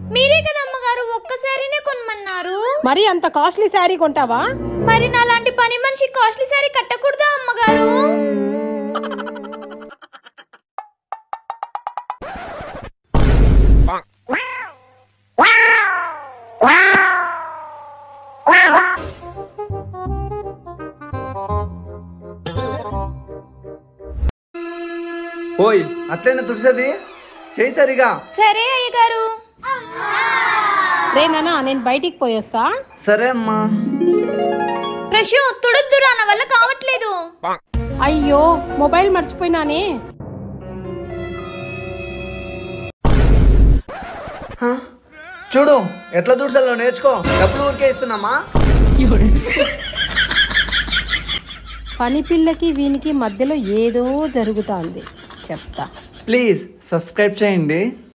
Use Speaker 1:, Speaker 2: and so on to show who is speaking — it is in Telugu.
Speaker 1: మీరే కదా అమ్మగారు ఒక్క శారీనే కొనమన్నారు.
Speaker 2: మరి అంత కాస్ట్లీ శారీ కొంటావా?
Speaker 1: మరి నాలాంటి పని మనిషి కాస్ట్లీ శారీ కట్టకూడదా అమ్మగారు?
Speaker 3: ఓయ్ అట్లైనా తుడిసేది చేయి సరిగా.
Speaker 1: సరే అయ్యగారు.
Speaker 2: రే నాన్న నేను బయటికి పోయొస్తా.
Speaker 3: సరే అమ్మా.
Speaker 1: ప్రశు తుడొద్దురా, నా వల్ల కావట్లేదు.
Speaker 2: అయ్యో మొబైల్ మర్చిపోయినానే.
Speaker 3: చూడు ఎట్లా తుడిసాలో నేర్చుకో. డబ్బులు ఊరికే ఇస్తున్నామా?
Speaker 2: పని పిల్లకి వీనికి మధ్యలో ఏదో జరుగుతాంది చెప్తా.
Speaker 3: ప్లీజ్ సబ్స్క్రైబ్ చేయండి.